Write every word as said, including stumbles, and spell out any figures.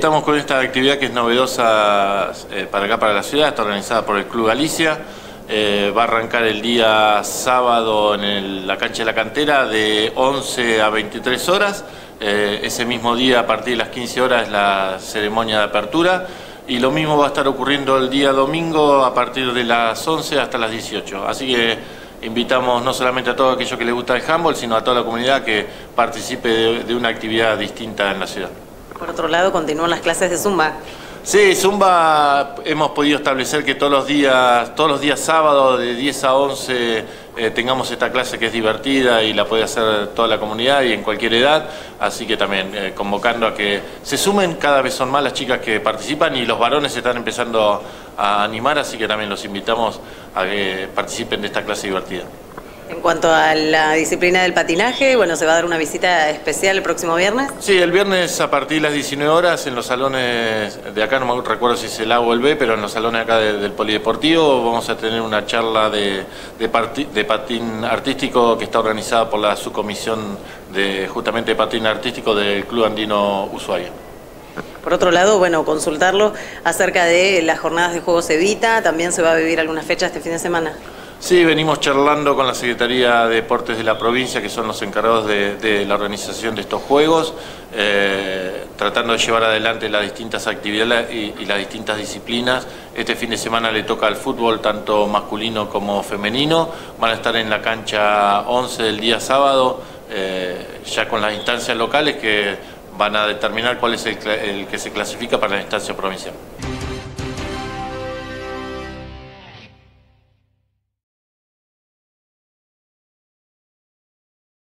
Estamos con esta actividad que es novedosa eh, para acá, para la ciudad, está organizada por el Club Galicia. Eh, va a arrancar el día sábado en el, la cancha de la Cantera de once a veintitrés horas. Eh, ese mismo día, a partir de las quince horas, es la ceremonia de apertura. Y lo mismo va a estar ocurriendo el día domingo a partir de las once hasta las dieciocho. Así que invitamos no solamente a todos aquellos que les gusta el handball, sino a toda la comunidad que participe de, de una actividad distinta en la ciudad. Por otro lado, continúan las clases de Zumba. Sí, Zumba hemos podido establecer que todos los días, todos los días sábados de diez a once eh, tengamos esta clase que es divertida y la puede hacer toda la comunidad y en cualquier edad, así que también eh, convocando a que se sumen. Cada vez son más las chicas que participan y los varones se están empezando a animar, así que también los invitamos a que participen de esta clase divertida. En cuanto a la disciplina del patinaje, bueno, se va a dar una visita especial el próximo viernes. Sí, el viernes a partir de las diecinueve horas en los salones de acá, no me recuerdo si es el A o el B, pero en los salones acá de, del Polideportivo vamos a tener una charla de, de, parti, de patín artístico que está organizada por la subcomisión de justamente de patín artístico del Club Andino Ushuaia. Por otro lado, bueno, consultarlo acerca de las jornadas de Juegos Evita, también se va a vivir alguna fecha este fin de semana. Sí, venimos charlando con la Secretaría de Deportes de la provincia, que son los encargados de, de la organización de estos juegos, eh, tratando de llevar adelante las distintas actividades y, y las distintas disciplinas. Este fin de semana le toca al fútbol, tanto masculino como femenino. Van a estar en la cancha once del día sábado, eh, ya con las instancias locales que van a determinar cuál es el, el que se clasifica para la instancia provincial.